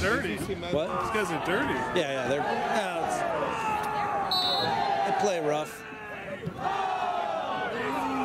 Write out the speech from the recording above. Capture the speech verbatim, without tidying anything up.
dirty. What? These guys are dirty. Yeah, yeah, they're yeah, it's, they play rough.